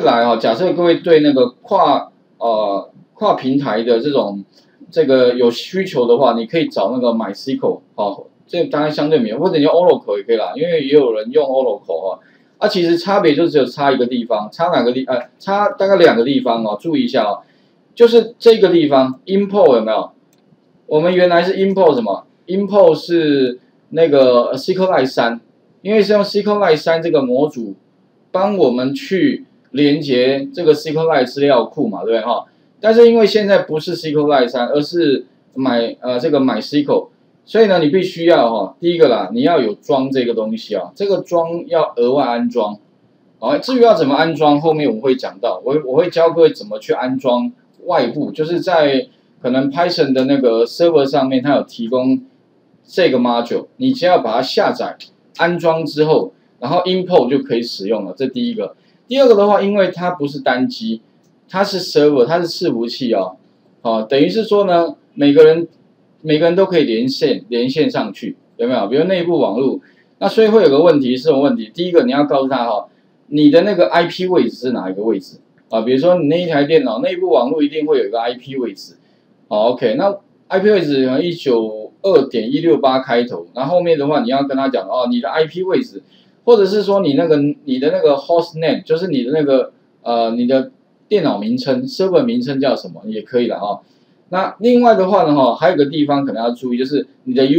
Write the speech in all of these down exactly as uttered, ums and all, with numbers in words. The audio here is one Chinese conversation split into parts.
来哦，假设各位对那个跨呃跨平台的这种这个有需求的话，你可以找那个 MySQL 哦，这个当然相对免，或者你用 Oracle 也可以啦，因为也有人用 Oracle 啊。啊，其实差别就只有差一个地方，差哪个地呃差大概两个地方哦，注意一下哦，就是这个地方 import 有没有？我们原来是 import 什么 ？import 是那个 SQLite 三，因为是用 SQLite 三这个模组帮我们去连接这个 SQLite 资料库嘛，对不对哈？但是因为现在不是 SQLite 三，而是买呃这个 MySQL，所以呢，你必须要哈，第一个啦，你要有装这个东西啊，这个装要额外安装。好，至于要怎么安装，后面我们会讲到，我我会教各位怎么去安装外部，就是在可能 Python 的那个 server 上面，它有提供这个 module， 你只要把它下载、安装之后，然后 import 就可以使用了。这第一个。第二个的话，因为它不是单机，它是 server， 它是伺服器哦，哦，等于是说呢，每个人每个人都可以连线连线上去，有没有？比如内部网络，那所以会有个问题是什么问题？第一个你要告诉他哈，你的那个 I P 位置是哪一个位置啊？比如说你那一台电脑内部网络一定会有一个 I P 位置，好 ，OK， 那 I P 位置可能一九二点一六八开头，然后后面的话你要跟他讲哦，你的 I P 位置，或者是说你那个你的那个 host name， 就是你的那个呃你的电脑名称 server 名称叫什么也可以了哦。那另外的话呢哈，还有个地方可能要注意，就是你的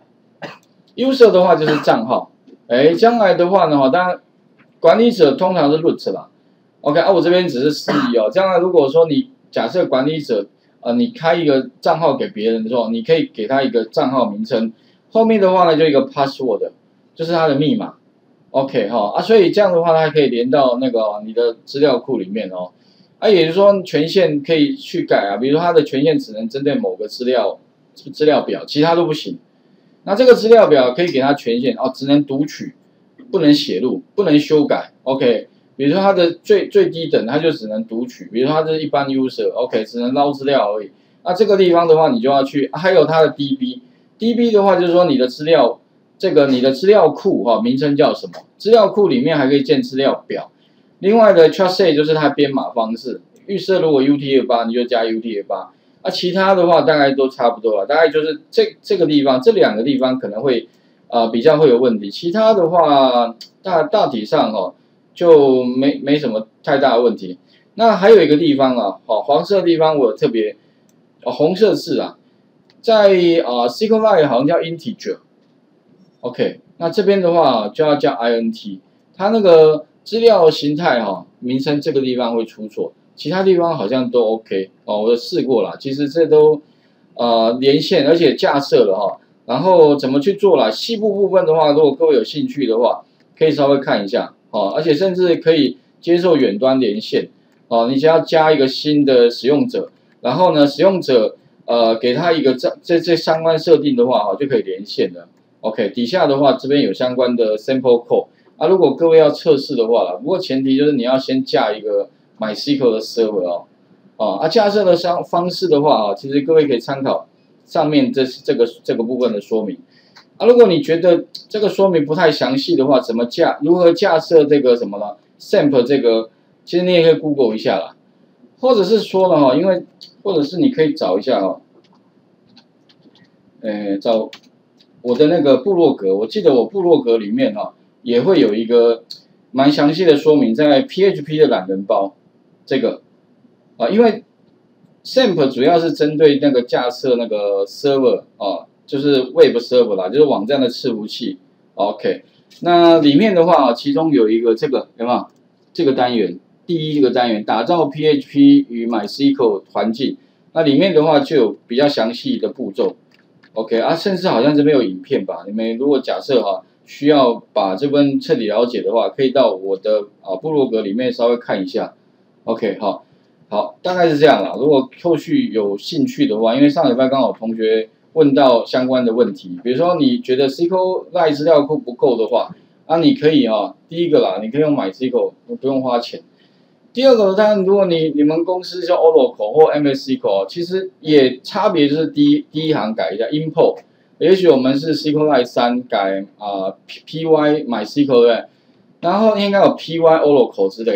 user，user 的话就是账号，哎，将来的话呢哈，当然管理者通常是 root 啦 ，OK 啊，我这边只是示意哦，将来如果说你假设管理者呃，你开一个账号给别人的时候，你可以给他一个账号名称，后面的话呢就一个 password， 就是他的密码 ，OK 哈啊，所以这样的话它可以连到那个你的资料库里面哦，啊，也就是说权限可以去改啊，比如说它的权限只能针对某个资料资料表，其他都不行。那这个资料表可以给它权限哦，只能读取，不能写入，不能修改 ，OK。比如说它的最最低等，它就只能读取，比如说它是一般 user，OK， 只能捞资料而已。那这个地方的话，你就要去，还有它的 D B，D B 的话就是说你的资料，这个你的资料库哈、哦、名称叫什么？资料库里面还可以建资料表。另外的 trusted 就是它编码方式，预设如果 U T F 八你就加 U T F 八，那其他的话大概都差不多了，大概就是这这个地方这两个地方可能会啊、呃、比较会有问题，其他的话大大体上哦。就没没什么太大的问题。那还有一个地方啊，好，黄色的地方我有特别，哦，红色字啊，在啊 SQLite 好像叫 integer，OK， 那这边的话就要叫 int， 它那个资料形态哈、哦，名称这个地方会出错，其他地方好像都 OK 哦，我试过了，其实这都呃连线而且架设了哈、哦，然后怎么去做啦？细部部分的话，如果各位有兴趣的话，可以稍微看一下。哦，而且甚至可以接受远端连线，哦，你只要加一个新的使用者，然后呢，使用者呃给他一个这这这相关设定的话，哈、哦，就可以连线了。OK， 底下的话这边有相关的 sample code， 啊，如果各位要测试的话啦，不过前提就是你要先架一个 MySQL 的 server 哦，哦，啊，架设的方方式的话啊，其实各位可以参考上面这这个这个部分的说明。啊，如果你觉得这个说明不太详细的话，怎么架如何架设这个什么呢 ？S A M P 这个，其实你也可以 Google 一下啦，或者是说了哈，因为或者是你可以找一下哦，呃，找我的那个部落格，我记得我部落格里面哈也会有一个蛮详细的说明，在 P H P 的懒人包这个啊，因为 S A M P 主要是针对那个架设那个 server 啊。就是 Web Server 啦，就是网站的伺服器。OK， 那里面的话，其中有一个这个有没有？这个单元，第一这个单元打造 P H P 与 MySQL 环境，那里面的话就有比较详细的步骤。OK 啊，甚至好像这边有影片吧？你们如果假设哈、啊、需要把这份彻底了解的话，可以到我的啊部落格里面稍微看一下。OK， 好，好，大概是这样啦。如果后续有兴趣的话，因为上礼拜刚好同学问到相关的问题，比如说你觉得 SQLite 资料库不够的话，那你可以啊，第一个啦，你可以用 MySQL， 不用花钱。第二个，当然如果你你们公司叫 Oracle 或 M S S Q L， 其实也差别就是第一第一行改一下 import， 也许我们是 SQLite 三改啊、呃、P Y MySQL 对不对？然后应该有 P Y Oracle 之类的。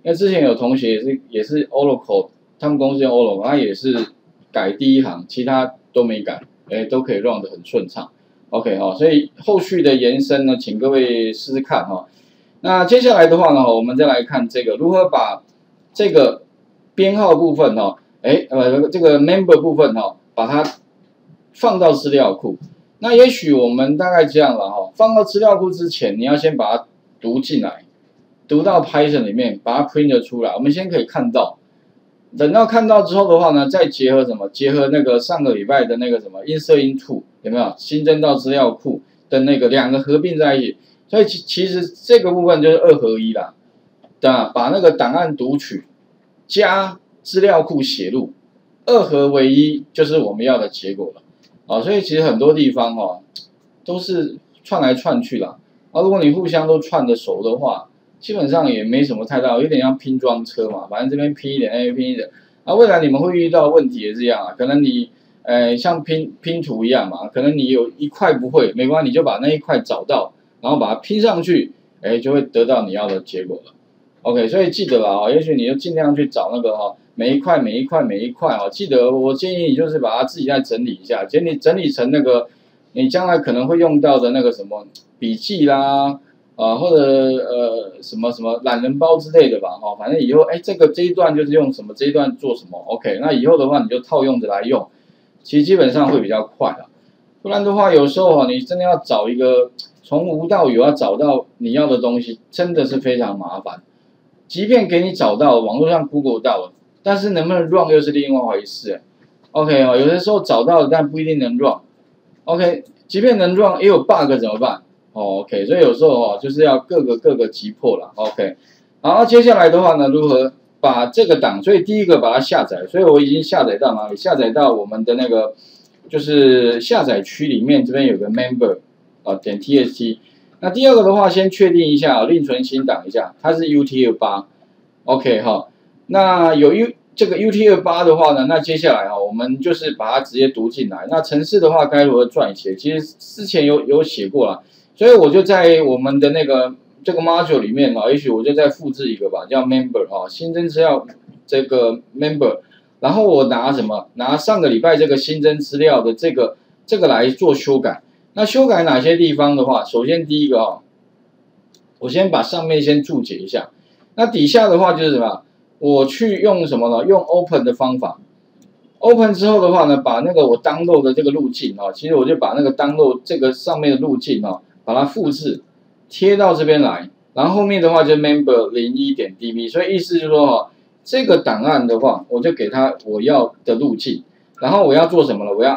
因为之前有同学也是也是 Oracle， 他们公司用 Oracle， 他也是改第一行，其他都没改，哎，都可以 run 得很顺畅。OK 哈、哦，所以后续的延伸呢，请各位试试看哈、哦。那接下来的话呢，我们再来看这个如何把这个编号部分哈，哎呃这个 member 部分哈，把它放到资料库。那也许我们大概这样了哈，放到资料库之前，你要先把它读进来，读到 Python 里面，把它 print 出来，我们先可以看到。等到看到之后的话呢，再结合什么？结合那个上个礼拜的那个什么 insert into 有没有新增到资料库的那个两个合并在一起？所以其其实这个部分就是二合一啦，对吧？把那个档案读取加资料库写入，二合为一就是我们要的结果了。啊，所以其实很多地方哦都是串来串去啦。啊，如果你互相都串得熟的话，基本上也没什么太大，有点像拼装车嘛，反正这边拼一点，那边拼一点。啊，未来你们会遇到问题也是一样啊，可能你，呃，像拼拼图一样嘛，可能你有一块不会，没关系，你就把那一块找到，然后把它拼上去，哎，就会得到你要的结果了。OK， 所以记得了啊，也许你就尽量去找那个哈，每一块每一块每一块啊，记得我建议你就是把它自己再整理一下，整理整理成那个你将来可能会用到的那个什么笔记啦。啊，或者呃什么什么懒人包之类的吧，哈、哦，反正以后哎这个这一段就是用什么，这一段做什么 ，OK， 那以后的话你就套用着来用，其实基本上会比较快了。不然的话，有时候哈、哦，你真的要找一个从无到有要找到你要的东西，真的是非常麻烦。即便给你找到，网络上 Google 到了，但是能不能 run 又是另外一回事。OK 哦，有的时候找到了，但不一定能 run。OK， 即便能 run， 也有 bug 怎么办？哦 ，OK， 所以有时候哦，就是要各个各个击破了 ，OK。好，接下来的话呢，如何把这个档？所以第一个把它下载，所以我已经下载到哪里？下载到我们的那个就是下载区里面，这边有个 member 啊点 txt。那第二个的话，先确定一下，另存新档一下，它是 U T 二十八 ，OK 哈。那有 U 这个 U T 二十八的话呢，那接下来哈，我们就是把它直接读进来。那程式的话该如何撰写？其实之前有有写过了。所以我就在我们的那个这个 module 里面啊，也许我就再复制一个吧，叫 member 啊，新增资料这个 member， 然后我拿什么？拿上个礼拜这个新增资料的这个这个来做修改。那修改哪些地方的话，首先第一个啊，我先把上面先注解一下。那底下的话就是什么？我去用什么呢？用 open 的方法。open 之后的话呢，把那个我 download 的这个路径啊，其实我就把那个 download 这个上面的路径啊。把它复制贴到这边来，然后后面的话就 member 零一点 db， 所以意思就是说哈，这个档案的话，我就给它我要的路径，然后我要做什么呢？我要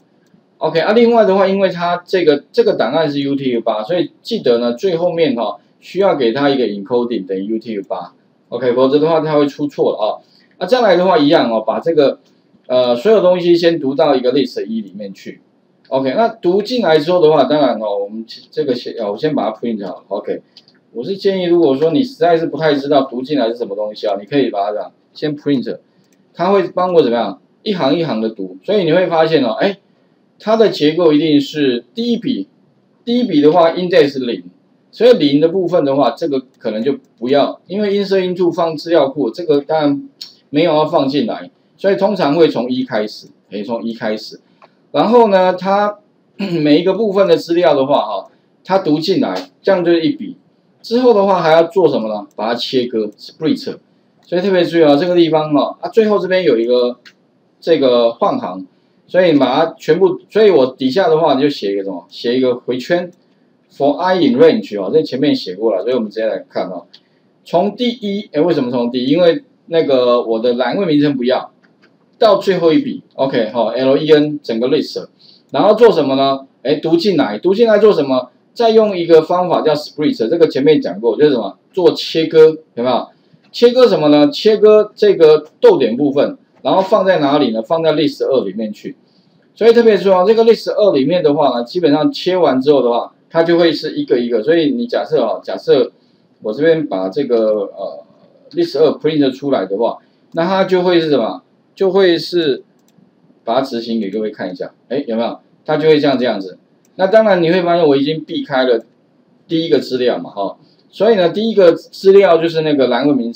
R，OK 啊。另外的话，因为它这个这个档案是 U T 二十八，所以记得呢最后面哈需要给它一个 encoding 等于 U T 二十八 ，OK， 否则的话它会出错了啊。啊，再来的话一样哦，把这个呃所有东西先读到一个 list 一里面去。OK， 那读进来之后的话，当然哦，我们这个先，我先把它 print 好。OK， 我是建议，如果说你实在是不太知道读进来是什么东西啊，你可以把它这样先 print， 它会帮我怎么样一行一行的读，所以你会发现哦，哎，它的结构一定是第一笔，第一笔的话 index 是零，所以零的部分的话，这个可能就不要，因为 insert into 放资料库，这个当然没有要放进来，所以通常会从一开始，可以从一开始。然后呢，它每一个部分的资料的话，哈，它读进来，这样就是一笔。之后的话还要做什么呢？把它切割 ，split。所以特别注意啊，这个地方哦，啊，最后这边有一个这个换行，所以把它全部，所以我底下的话就写一个什么？写一个回圈 ，for I in range 哦，这前面写过了，所以我们直接来看哦。从第一，哎，为什么从第一？因为那个我的栏位名称不要。到最后一笔 ，OK， 好 ，len 整个 list， 然后做什么呢？哎，读进来，读进来做什么？再用一个方法叫 split， 这个前面讲过，就是什么？做切割，有没有？切割什么呢？切割这个逗点部分，然后放在哪里呢？放在 list 二里面去。所以特别说，这个 list 二里面的话呢，基本上切完之后的话，它就会是一个一个。所以你假设啊，假设我这边把这个呃 list 二 print 出来的话，那它就会是什么？就会是把它执行给各位看一下，哎，有没有？它就会像这样子。那当然你会发现我已经避开了第一个资料嘛，哈、哦，所以呢，第一个资料就是那个栏位名称，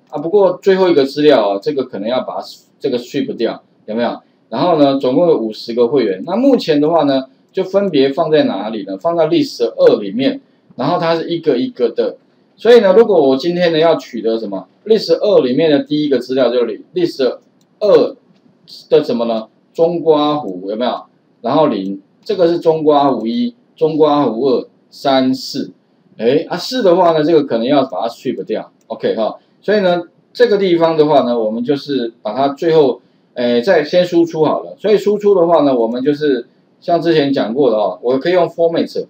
啊。不过最后一个资料啊，这个可能要把它这个 strip 掉，有没有？然后呢，总共有五十个会员。那目前的话呢，就分别放在哪里呢？放在 list 二里面，然后它是一个一个的。所以呢，如果我今天呢要取得什么 list 二里面的第一个资料，就是 list 二的什么呢？中刮弧有没有？然后零，这个是中刮弧一，中刮弧二，三四。哎啊四的话呢，这个可能要把它 strip 掉 ，OK 哈。所以呢，这个地方的话呢，我们就是把它最后，诶再先输出好了。所以输出的话呢，我们就是像之前讲过的哦，我可以用 format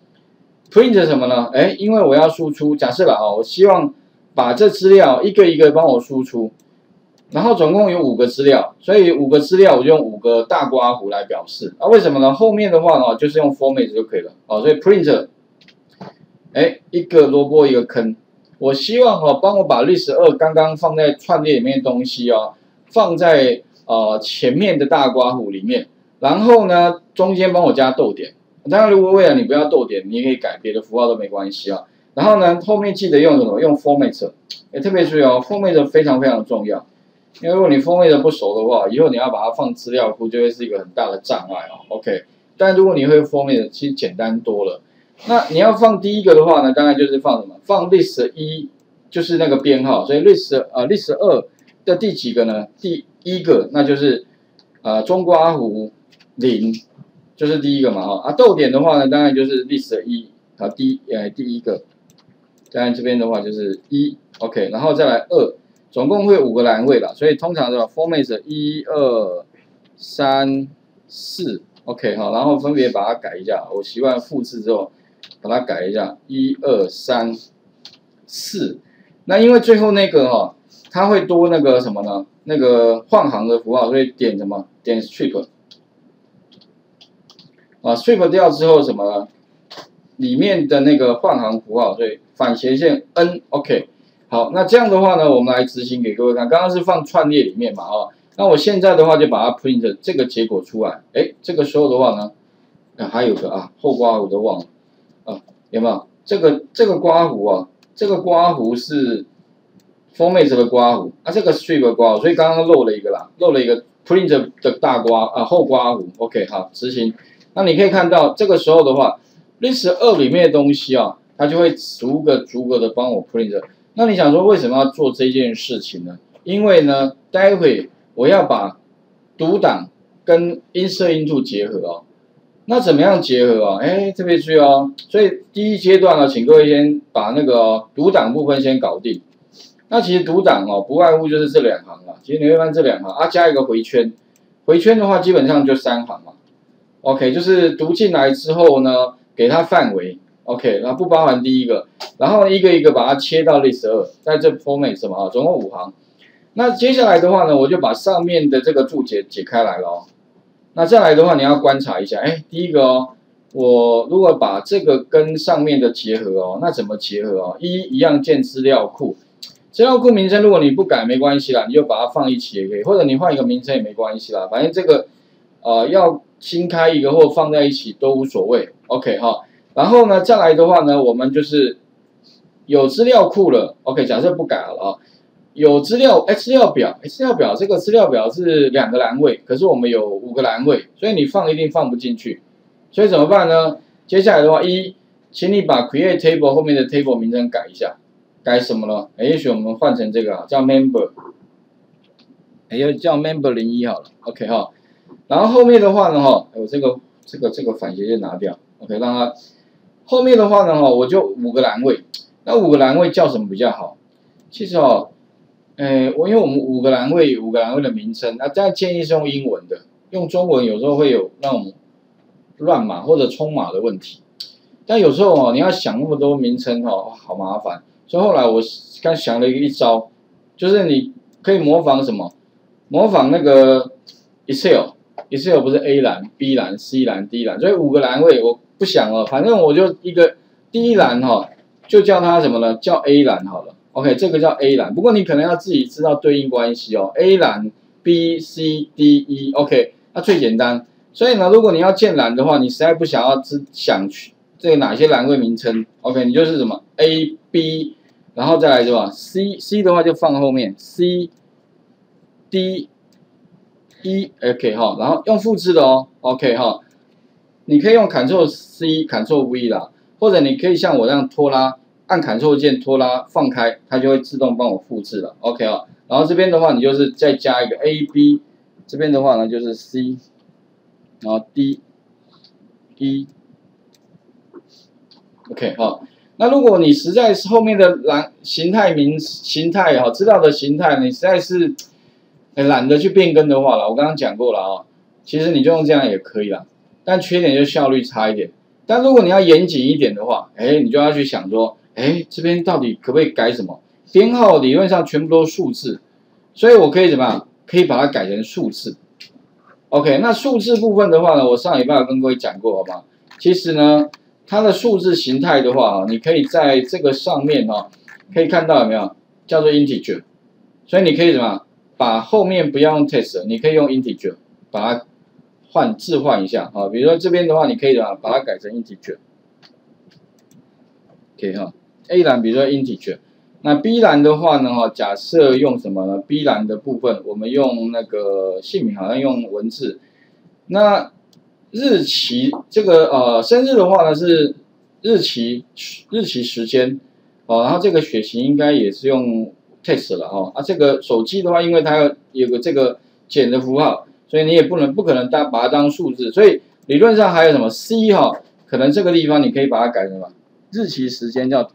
print 什么呢？哎，因为我要输出，假设了啊，我希望把这资料一个一个帮我输出，然后总共有五个资料，所以五个资料我就用五个大刮弧来表示。啊，为什么呢？后面的话呢，就是用 format 就可以了。哦，所以 print。哎，一个萝卜一个坑，我希望哈、哦，帮我把 list 二刚刚放在串列里面的东西哦，放在呃前面的大刮弧里面，然后呢中间帮我加逗点。当然，如果为了你不要逗点，你也可以改别的符号都没关系啊。然后呢，后面记得用什么？用 format， 哎，特别注意哦 ，format 非常非常重要，因为如果你 format 不熟的话，以后你要把它放资料库就会是一个很大的障碍哦。OK， 但如果你会 format， 其实简单多了。那你要放第一个的话呢，当然就是放什么？放 list 一，就是那个编号，所以 list 呃 list 二的第几个呢？第一个，那就是呃中刮弧零，就是第一个嘛哈。啊逗点的话呢，当然就是 list 一啊第呃第一个，当然这边的话就是一 ，OK， 然后再来二，总共会有五个栏位啦，所以通常的 format 一二三四 ，OK 哈，然后分别把它改一下，我习惯复制之后。把它改一下，一二三四。那因为最后那个哈、哦，它会多那个什么呢？那个换行的符号，所以点什么？点 strip。啊 ，strip 掉之后什么呢？里面的那个换行符号，所以反斜线 n，OK。好，那这样的话呢，我们来执行给各位看。刚刚是放串列里面嘛，哦，那我现在的话就把它 print 这个结果出来。哎，这个时候的话呢，啊、还有个啊后刮我都忘了。啊，有没有这个这个刮弧啊？这个刮弧是 format 的刮弧，啊，这个 strip 的刮弧，所以刚刚漏了一个啦，漏了一个 print 的大刮啊后刮弧。OK， 好，执行。那你可以看到，这个时候的话 ，list 二里面的东西啊，它就会逐个逐个的帮我 print。那你想说为什么要做这件事情呢？因为呢，待会我要把读档跟 insert into 结合哦。那怎么样结合啊？哎，特别注意哦。所以第一阶段呢，请各位先把那个、哦、读档部分先搞定。那其实读档哦，不外乎就是这两行啊。其实你会发现这两行啊，加一个回圈，回圈的话基本上就三行嘛。OK， 就是读进来之后呢，给它范围 ，OK， 然后不包含第一个，然后一个一个把它切到 list 二，在这 format 什么啊，总共五行。那接下来的话呢，我就把上面的这个注解解开来了哦。那再来的话，你要观察一下，哎，第一个哦，我如果把这个跟上面的结合哦，那怎么结合哦？一一样建资料库，资料库名称如果你不改没关系啦，你就把它放一起也可以，或者你换一个名称也没关系啦，反正这个呃要新开一个或放在一起都无所谓 ，OK 哈。然后呢，再来的话呢，我们就是有资料库了 ，OK， 假设不改好了啊。有资料，哎，资料表，哎，资料表这个资料表是两个栏位，可是我们有五个栏位，所以你放一定放不进去，所以怎么办呢？接下来的话，一，请你把 create table 后面的 table 名称改一下，改什么呢？哎，也许我们换成这个啊，叫 member， 哎，要叫 member 零一好了 ，OK 哈。然后后面的话呢，哈，我这个这个这个反斜线拿掉 ，OK， 让它后面的话呢，哈，我就五个栏位，那五个栏位叫什么比较好？其实哦。诶，我因为我们五个栏位有五个栏位的名称，那这样建议是用英文的，用中文有时候会有那种乱码或者冲码的问题。但有时候哦，你要想那么多名称哦，好麻烦。所以后来我刚想了一个一招，就是你可以模仿什么？模仿那个 Excel，Excel 不是 A 栏、B 栏、C 栏、D 栏，所以五个栏位我不想了，反正我就一个第一栏哈、哦，就叫它什么呢？叫 A 栏好了。OK， 这个叫 A 栏，不过你可能要自己知道对应关系哦。A 栏 B C D E，OK， 那最简单。所以呢，如果你要建栏的话，你实在不想要知想去这个哪些栏位名称 ，OK， 你就是什么 A B， 然后再来是吧 ？C C 的话就放后面 ，C D E OK 哈，然后用复制的哦 ，OK 哈，你可以用 Ctrl C Ctrl V 啦，或者你可以像我这样拖拉，按 Ctrl 键拖拉放开，它就会自动帮我复制了 ，OK 啊。然后这边的话，你就是再加一个 A B， 这边的话呢就是 C， 然后 D E OK 哈。那如果你实在是后面的栏形态名形态哈，资料的形态，你实在是懒得去变更的话了，我刚刚讲过了啊，其实你就用这样也可以啦，但缺点就效率差一点。但如果你要严谨一点的话，哎，你就要去想说，哎，这边到底可不可以改什么？编号理论上全部都是数字，所以我可以怎么样？可以把它改成数字。OK， 那数字部分的话呢，我上礼拜有跟各位讲过，好吗？其实呢，它的数字形态的话，你可以在这个上面哈，可以看到有没有叫做 integer， 所以你可以怎么把后面不要用 text， 你可以用 integer 把它换置换一下啊。比如说这边的话，你可以怎么把它改成 integer， OK 哈 ，A 栏比如说 integer。那 B 栏的话呢，哈，假设用什么呢 ？B 栏的部分，我们用那个姓名，好像用文字。那日期这个呃，生日的话呢是日期日期时间，哦，然后这个血型应该也是用 text 了哈。啊，这个手机的话，因为它有有个这个减的符号，所以你也不能不可能当把它当数字，所以理论上还有什么 C 哈，可能这个地方你可以把它改成什么？日期时间叫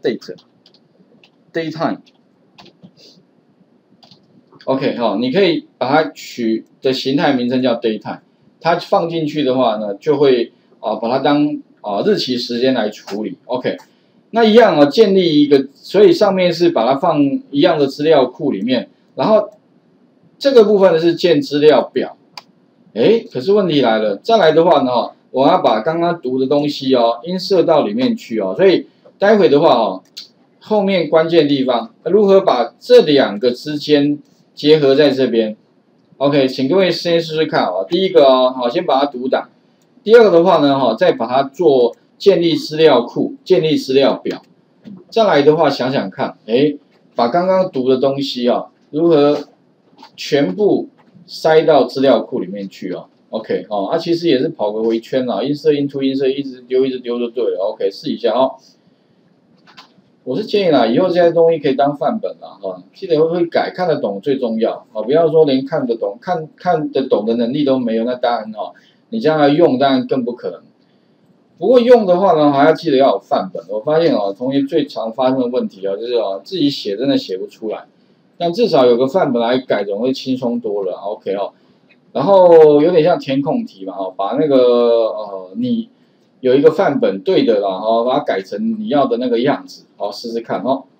date。Daytime，OK 哈，你可以把它取的形态名称叫 daytime， 它放进去的话呢，就会啊把它当啊日期时间来处理 ，OK， 那一样啊建立一个，所以上面是把它放一样的资料库里面，然后这个部分呢是建资料表，哎，可是问题来了，再来的话呢，我要把刚刚读的东西哦映射到里面去哦，所以待会的话哦。后面关键地方如何把这两个之间结合在这边 ？OK， 请各位先试试看啊。第一个哦，好，先把它读档。第二个的话呢，哈，再把它做建立资料库、建立资料表。再来的话，想想看，哎，把刚刚读的东西啊，如何全部塞到资料库里面去哦。OK， 哦，啊，其实也是跑个回圈啦，映射、映出、映射，一直丢、一直丢就对了。OK， 试一下哦。我是建议啦，以后这些东西可以当范本啦，哈，记得会改，看得懂最重要啊，不要说连看得懂、看看得懂的能力都没有，那当然哈，你将来用当然更不可能。不过用的话呢，还要记得要有范本。我发现哦，同学最常发生的问题啊，就是哦自己写真的写不出来，但至少有个范本来改，总会轻松多了。OK 哦，然后有点像填空题嘛，哦，把那个呃你。有一个范本对的啦，哦，把它改成你要的那个样子，好，试试看哦。